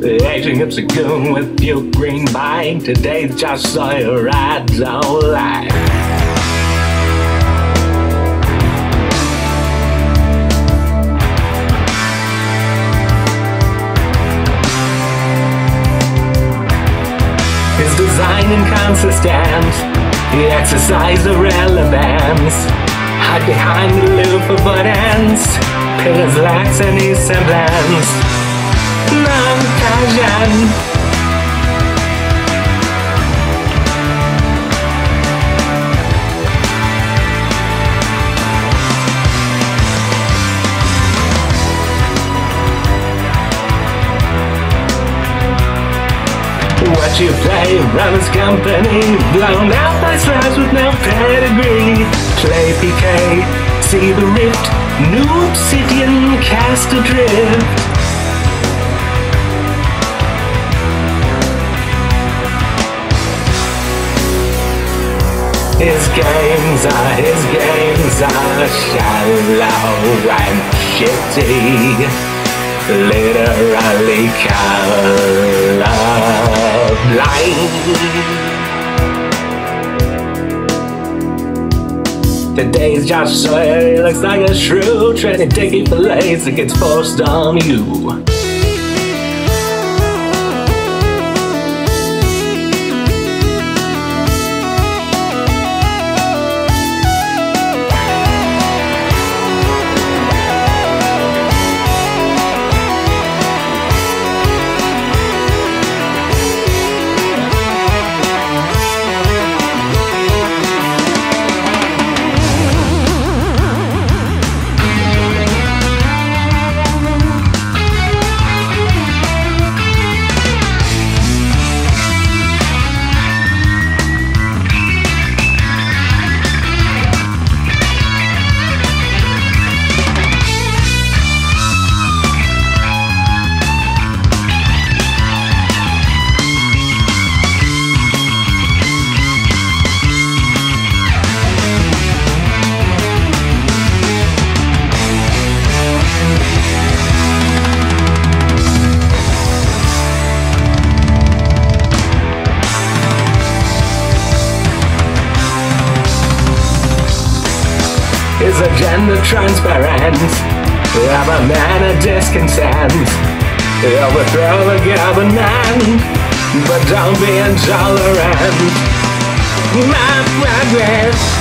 Aging up's a goon with Puke-green mind. Today's just Sawyer, I don't like. His design inconsistent, he exercised irrelevance. Hide behind aloof avoidance, pillars lacks any semblance. Non-passion. What you play runs company, blown out by slabs with no pedigree. Play PK, see the rift, Nu-Obsidian cast adrift. His games are shallow and shitty, literally colorblind. Today's just Sawyer, he looks like a shrew, Tranny taking fellates that gets forced on you. His agenda transparent, of a man of discontent. Overthrow the government, but don't be intolerant. My progress.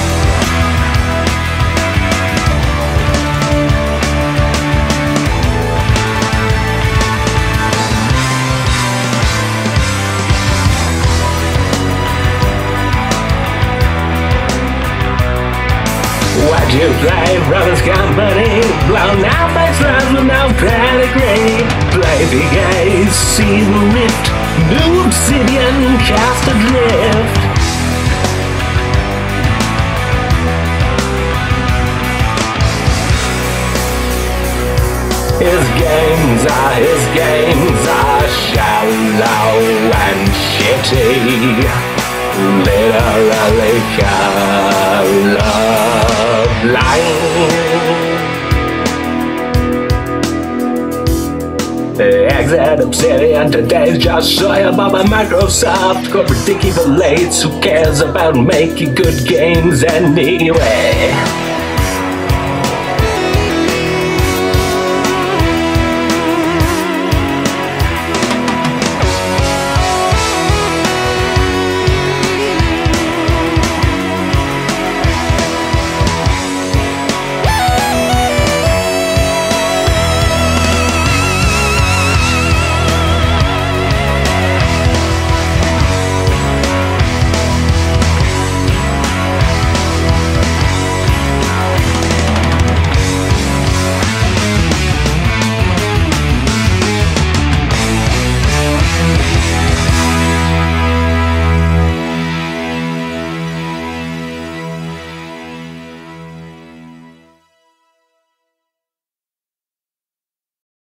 What you play, brothers company, blown out by slabs with no pedigree. Play the gaze, see the rift, Nu-Obsidian cast adrift. His games are shallow and shitty, literally colorblind. Exit Obsidian, today's just Sawyer by Microsoft. Corporate dicky fellates, who cares about making good games anyway?